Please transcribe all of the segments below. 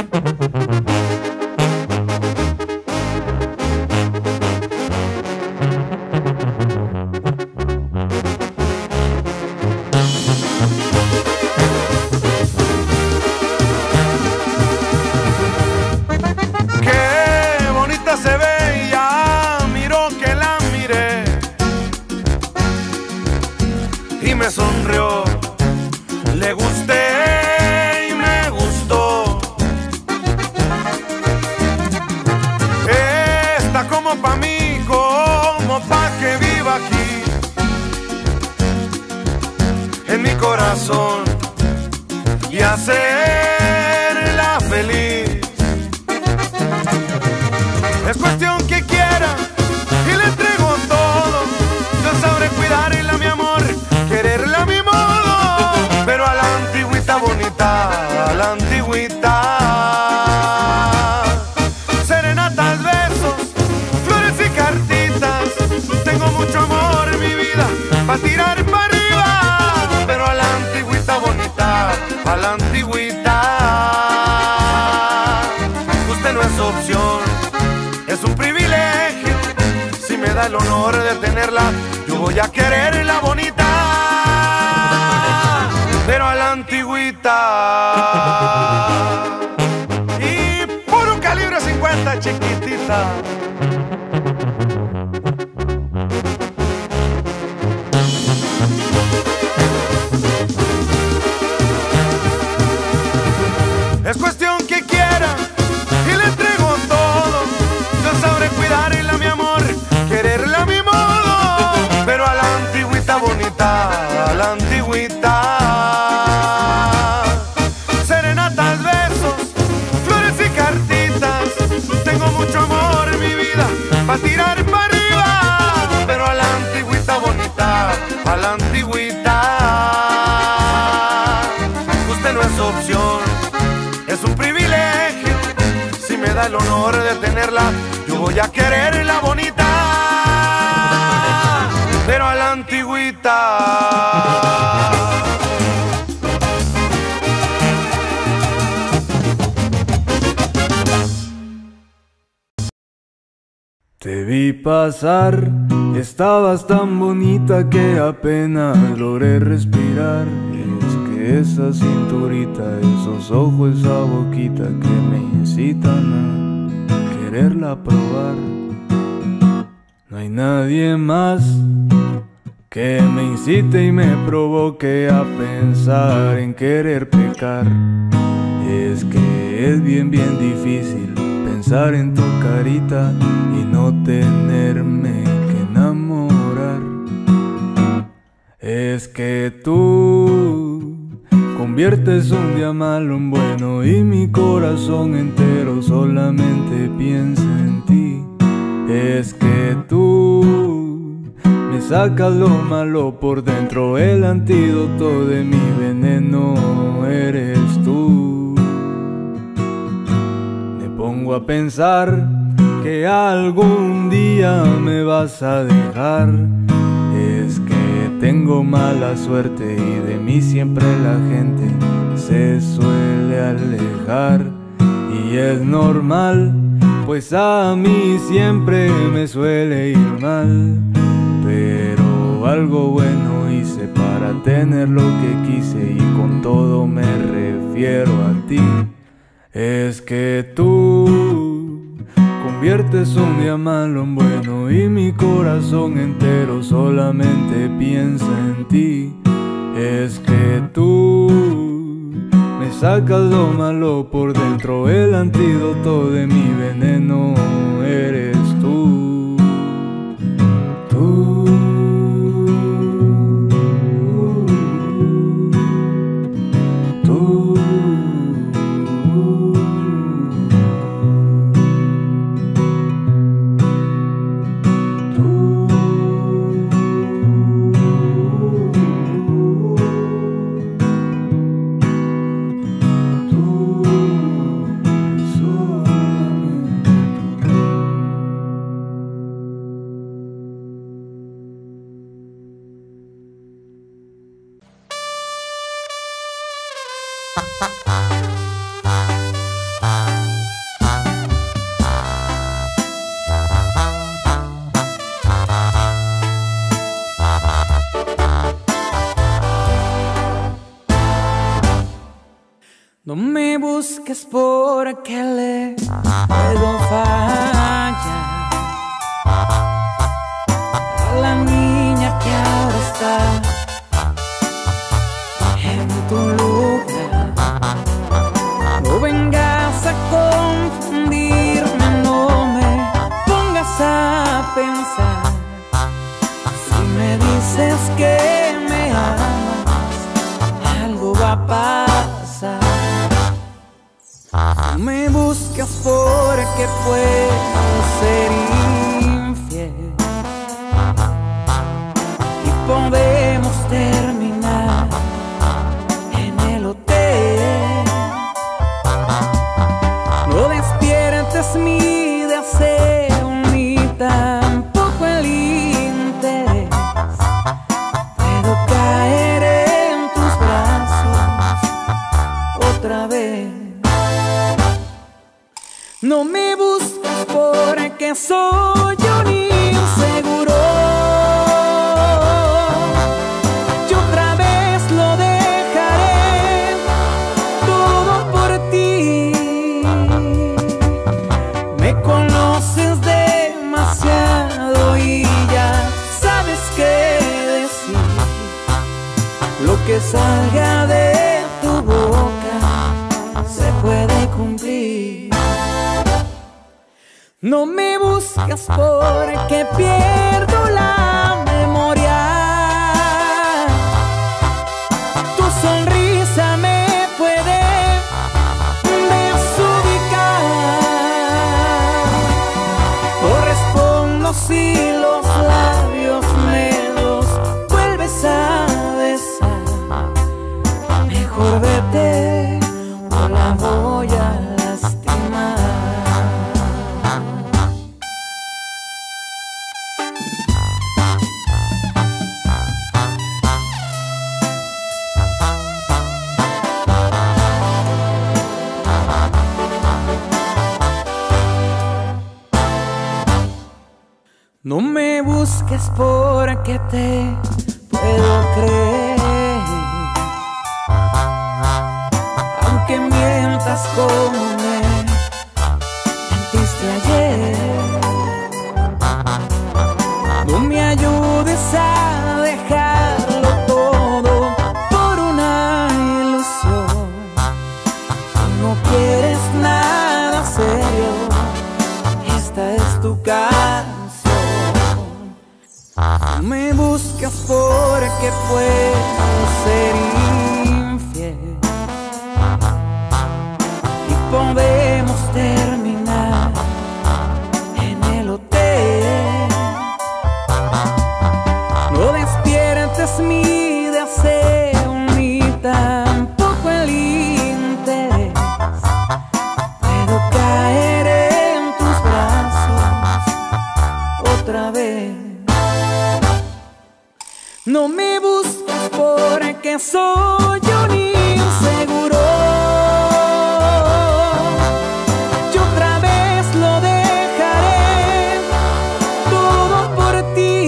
Me sonrió, le gusté y me gustó. Está como pa' mí, como pa' que viva aquí en mi corazón y hacerla feliz. Es cuestión que quiera y le entrego todo. Yo sabré cuidarla, mi amor, quererla a mi modo, pero a la antigüita bonita, a la antigüita. Serenatas, besos, flores y cartitas. Tengo mucho amor en mi vida pa' tirar para arriba, pero a la antigüita bonita, a la antigüita. Usted no es opción, es un privilegio. Si me da el honor de tenerla, yo voy a quererla bonita, pero a la antigüita. Y puro calibre 50, chiquitita. Es cuestión que quiera y le entrego todo. Yo sabré cuidarla, mi amor, quererla a mi modo, pero a la antigüita bonita, a la antigüita. Serenatas, besos, flores y cartitas. Tengo mucho amor en mi vida pa' tirar para arriba, pero a la antigüita bonita, a la antigüita. Usted no es opción, es un privilegio. Si me da el honor de tenerla, yo voy a quererla bonita, pero a la antigüita. Te vi pasar, estabas tan bonita que apenas logré respirar. Es que esa cinturita, esos ojos, esa boquita que me incitan a quererla probar. No hay nadie más que me incite y me provoque a pensar en querer pecar. Es que es bien difícil pensar en tu carita y no tenerme que enamorar. Es que tú conviertes un día malo en bueno y mi corazón entero solamente piensa en ti. Es que tú me sacas lo malo por dentro, el antídoto de mi veneno eres tú. Me pongo a pensar que algún día me vas a dejar. Es que tengo mala suerte y de mí siempre la gente se suele alejar. Y es normal, pues a mí siempre me suele ir mal. Pero algo bueno hice para tener lo que quise y con todo me refiero a ti. Es que tú conviertes un día malo en bueno y mi corazón entero solamente piensa en ti. Es que tú me sacas lo malo por dentro, el antídoto de mi veneno eres tú. Tú. busques porque le puedo fallar a la niña que ahora está en tu lugar. No vengas a confundirme, no me pongas a pensar. Si me dices que me amas, algo va a pasar. No me buscas porque puedo ser infiel y podemos terminar en el hotel. No despiertes mi deseo ni tampoco el interés. Puedo caer en tus brazos otra vez. No me buscas porque soy un inseguro. Yo otra vez lo dejaré todo por ti. Me conoces demasiado y ya sabes qué decir. Lo que salga de tu boca se puede cumplir. No me buscas porque pierdo la memoria. Tu sonrisa me puede desubicar. Correspondo si los labios me los vuelves a besar. Mejor vete o la voy a lastimar. No me busques porque te puedo creer, aunque mientas como me mentiste ayer. No me ayudes a dejarlo todo por una ilusión. Si no quieres nada serio, esta es tu casa. No me buscas porque puedo ser infiel y podemos terminar en el hotel. No despiertes mi deseo ni tampoco el interés. Puedo caer en tus brazos otra vez. No me buscas porque soy un inseguro. Yo otra vez lo dejaré todo por ti.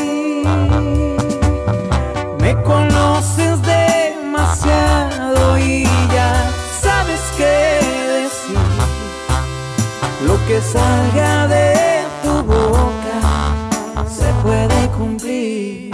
Me conoces demasiado y ya sabes qué decir. Lo que salga de tu boca se puede cumplir.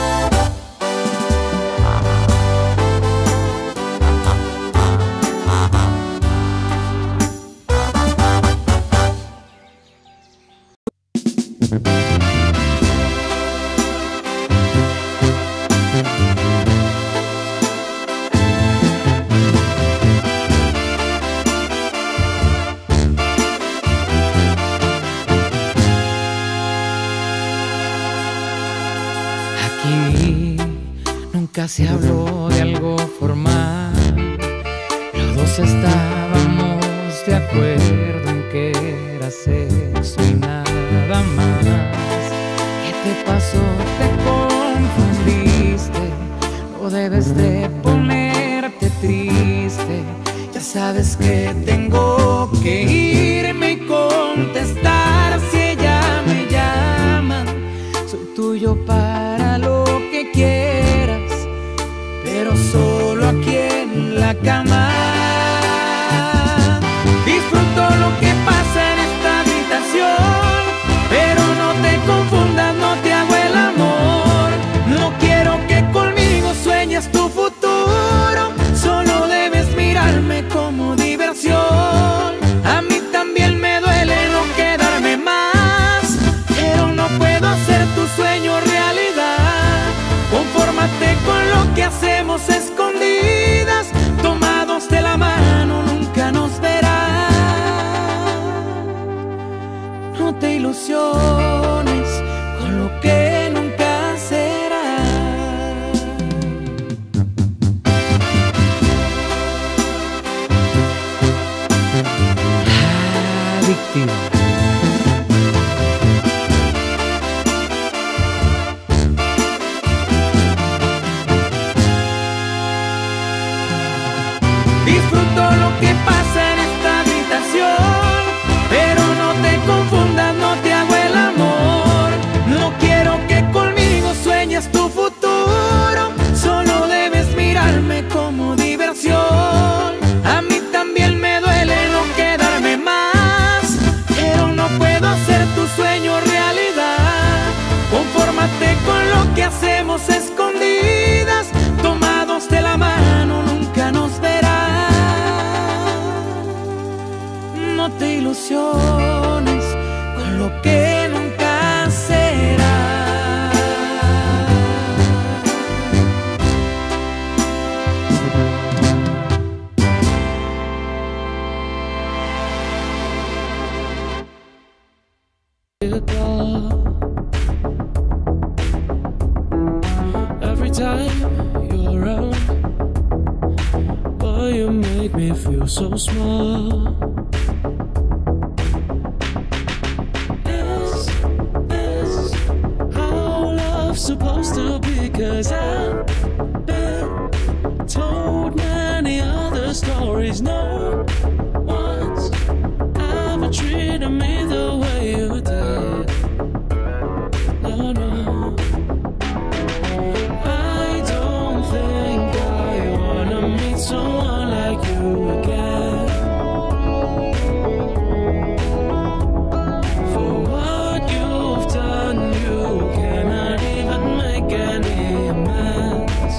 Aquí nunca se habló de algo formal. Los dos estábamos de acuerdo en que era sexo y nada más. ¿Qué te pasó? Te confundiste. No debes de ponerte triste. Ya sabes que tengo que irme y contestar si ella me llama. Soy tuyo para lo que quieras, pero solo aquí en la cama. ilusiones con lo que nunca será. Adictivo. Disfruto lo que pasa en esta habitación, pero no te confundas, no te hago el amor. No quiero que conmigo sueñes tu futuro, solo debes mirarme como diversión. A mí también me duele no quedarme más, pero no puedo hacer tu sueño realidad. Confórmate con lo que hacemos escondidas, tomados de la mano nunca nos verás. No te ilusiones con lo que nunca será. Every time you're around, boy, you make me feel so small. Is how love's supposed to be, 'cause I've been told many other stories. No one's ever treated me the way you did. No, no, I don't think I wanna meet someone like you again. For what you've done, you cannot even make any amends.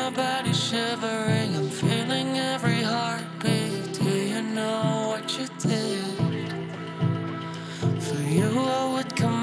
body shiver